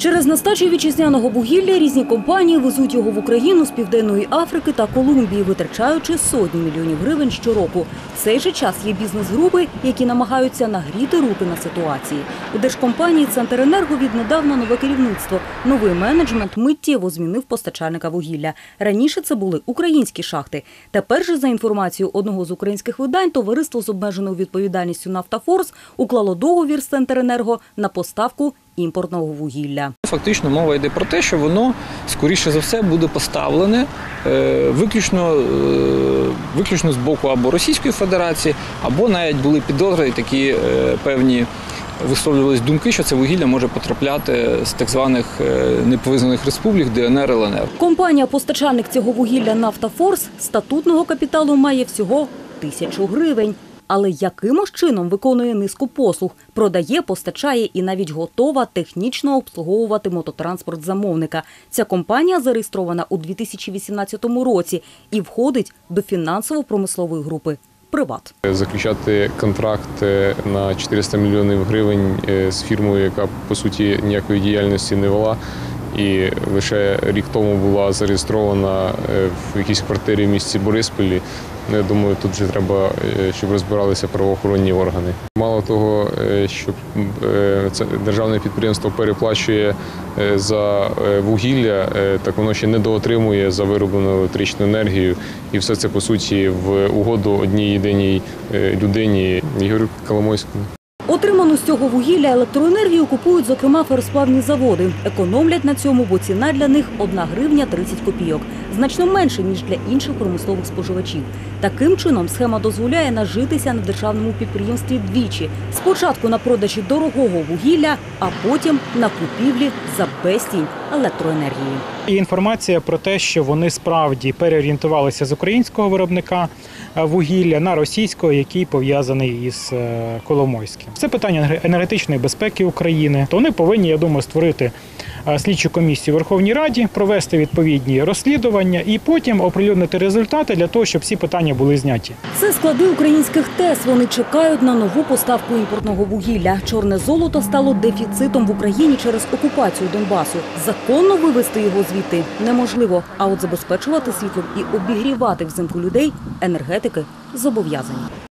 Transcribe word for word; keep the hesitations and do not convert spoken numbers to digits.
Через нестачу вітчизняного вугілля різні компанії везуть його в Україну з Південної Африки та Колумбії, витрачаючи сотні мільйонів гривень щороку. В цей же час є бізнес-групи, які намагаються нагріти руки на ситуації. У держкомпанії «Центренерго» віднедавна нове керівництво. Новий менеджмент миттєво змінив постачальника вугілля. Раніше це були українські шахти. Тепер же, за інформацією одного з українських видань, товариство з обмеженою відповідальністю «Нафтафорс» уклало договір з «Центренерго» на поставку імпортного вугілля. Фактично мова йде про те, що воно, скоріше за все, буде поставлене виключно, виключно з боку або Російської Федерації, або навіть були підозри, такі певні висловлювалися думки, що це вугілля може потрапляти з так званих неповизнаних республік Д Н Р, Л Н Р. Компанія-постачальник цього вугілля «Нафтафорс» статутного капіталу має всього тисячу гривень. Але якимось чином виконує низку послуг, продає, постачає і навіть готова технічно обслуговувати мототранспорт замовника. Ця компанія зареєстрована у дві тисячі вісімнадцятому році і входить до фінансово-промислової групи «Приват». Заключати контракт на чотириста мільйонів гривень з фірмою, яка, по суті, ніякої діяльності не вела, і лише рік тому була зареєстрована в якійсь квартирі в місті Борисполі. Я думаю, тут вже треба, щоб розбиралися правоохоронні органи. Мало того, що це державне підприємство переплачує за вугілля, так воно ще недоотримує за вироблену електричну енергію. І все це, по суті, в угоду одній єдиній людині – Ігорю Коломойському. Отриману з цього вугілля електроенергію купують, зокрема, феросплавні заводи. Економлять на цьому, бо ціна для них – одна гривня тридцять копійок. Значно менше, ніж для інших промислових споживачів. Таким чином, схема дозволяє нажитися на державному підприємстві двічі. Спочатку на продажі дорогого вугілля, а потім на купівлі за безцінь електроенергії. І інформація про те, що вони справді переорієнтувалися з українського виробника вугілля на російського, який пов'язаний із Коломойським. Це питання енергетичної безпеки України. То вони повинні, я думаю, створити слідчу комісію в Верховній Раді, провести відповідні розслідування і потім оприлюднити результати для того, щоб всі питання були зняті. Це склади українських ТЕС. Вони чекають на нову поставку імпортного вугілля. Чорне золото стало дефіцитом в Україні через окупацію Донбасу. Законно вивезти його звідти неможливо, а от забезпечувати світлом і обігрівати взимку людей енергетики зобов'язані.